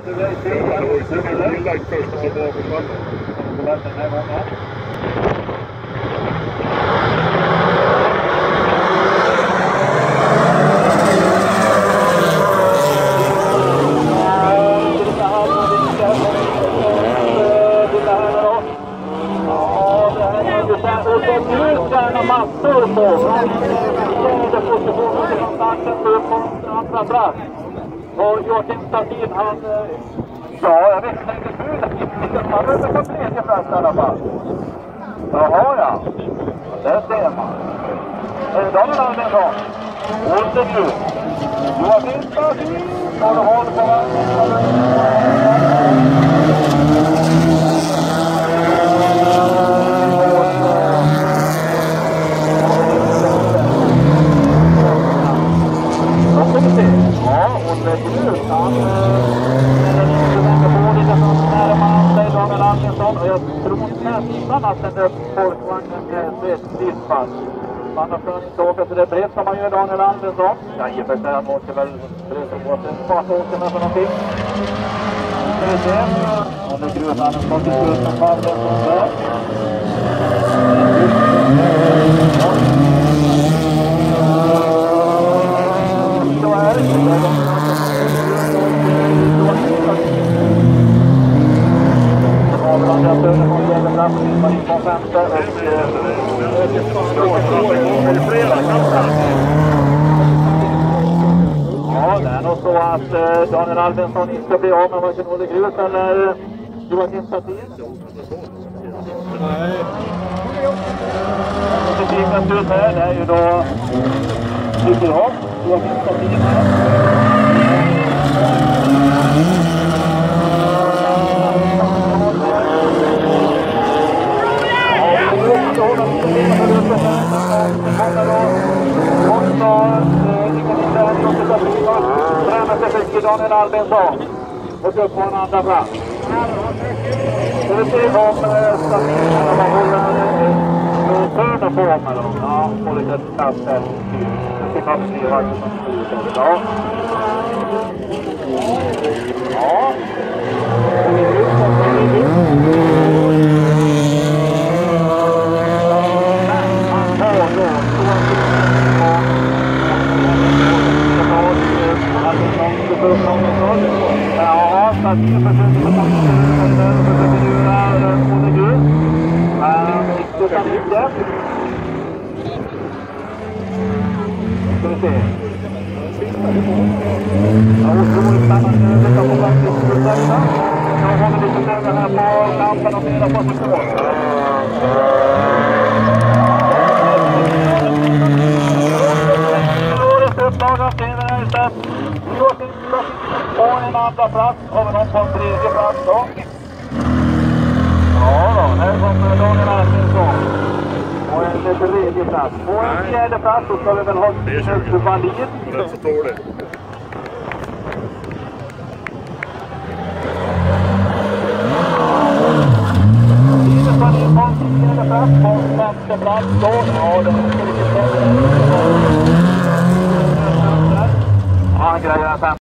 massor på. Fjärde positionen till kontakten på andra plats. Och Joakim Statin, han... Ja, jag vet inte. Han är på tredje plats i alla fall. Jaha, ja. Där ser man. Daniel Andersson. Återljus. Joakim Statin. Och det håller på Ja, och lägger ut. Han får lite från närmare sig, Daniel Andersson. Och jag tror nästan att den där folkvagnen är dispad. Annars får han inte åka så det brett som man gör Daniel Andersson. Ja, i och för sig han åker väl brett åt en fartåkerna för någonting. Ska vi se. Ja, det är gröt Andersson till gröt som faller från där. Ja, det är nog så att Daniel Albensson inte blir av med varken Olle Grus eller Joakim Statin. Nej. Det fikas ut här, det är ju då Cykelhopp, Joakim Statin här. Daniel Albensson och upp på en andra plats. Så vi ser om stationerna håller förna formen. Ja, får lite plats här. Det ska man se vad som står. Ja. Ja. Ja, Statin försöker göra Olle Grus. Det kan inte. Ska vi se. Ja, otroligt spännande. Det kan få faktiskt utsätta. Jag håller lite längre här på lampan och mera position. Årets upplaga till den här istället. På en andra plats har vi någon på en tredje plats då. Ja då, här kommer Daniel Andersson. På en tredje plats. På en fjärde plats så ska vi väl ha ett Wallin. Det så står det. Wallin på en fjärde plats. På femte plats då. Ja, det är